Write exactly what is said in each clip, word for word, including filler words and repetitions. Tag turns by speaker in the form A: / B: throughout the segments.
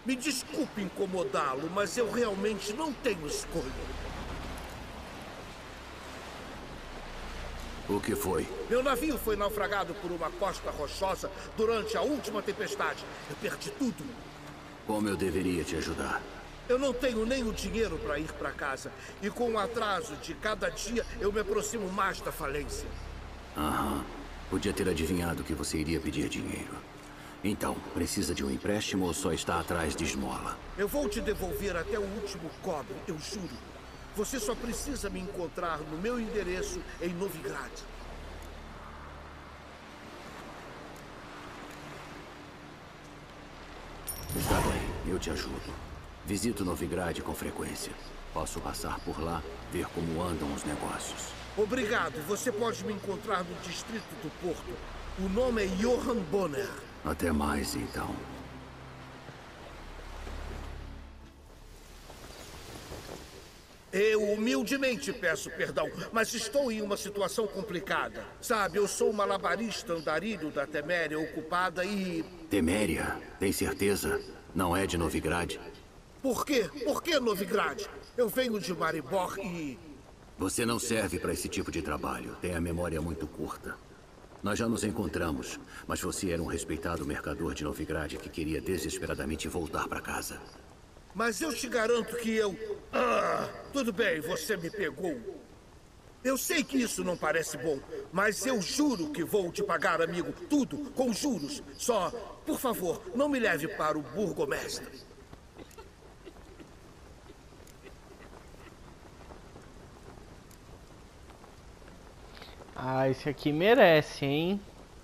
A: Me desculpe incomodá-lo, mas eu realmente não tenho escolha.
B: O que foi?
A: Meu navio foi naufragado por uma costa rochosa durante a última tempestade. Eu perdi tudo.
B: Como eu deveria te ajudar?
A: Eu não tenho nem o dinheiro para ir para casa. E com o atraso de cada dia, eu me aproximo mais da falência.
B: Aham. Podia ter adivinhado que você iria pedir dinheiro. Então, precisa de um empréstimo ou só está atrás de esmola?
A: Eu vou te devolver até o último cobre, eu juro. Você só precisa me encontrar no meu endereço em Novigrad.
B: Está bem, eu te ajudo. Visito Novigrad com frequência. Posso passar por lá, ver como andam os negócios.
A: Obrigado. Você pode me encontrar no distrito do Porto. O nome é Johan Bonner.
B: Até mais, então.
A: Eu humildemente peço perdão, mas estou em uma situação complicada. Sabe, eu sou malabarista andarilho da Teméria ocupada e...
B: Teméria? Tem certeza? Não é de Novigrad?
A: Por quê? Por que Novigrad? Eu venho de Maribor e...
B: Você não serve para esse tipo de trabalho. Tem a memória muito curta. Nós já nos encontramos, mas você era um respeitado mercador de Novigrad que queria desesperadamente voltar para casa.
A: Mas eu te garanto que eu... Ah, tudo bem, você me pegou. Eu sei que isso não parece bom, mas eu juro que vou te pagar, amigo. Tudo, com juros. Só, por favor, não me leve para o burgomestre.
C: Ah, esse aqui merece, hein?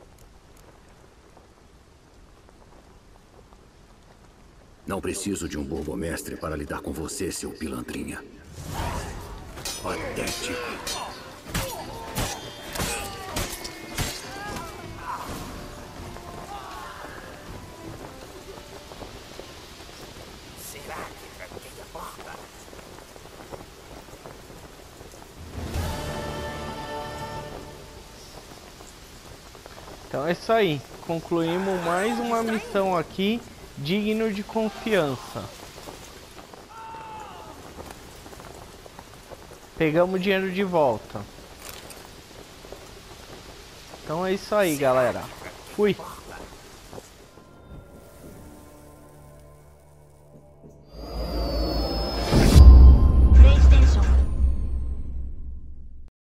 B: Não preciso de um burgomestre para lidar com você, seu pilantrinha. Patético.
A: Será que tranquei a porta?
C: Então é isso aí. Concluímos mais uma missão aqui. Digno de confiança. Pegamos o dinheiro de volta. Então é isso aí, galera. Fui.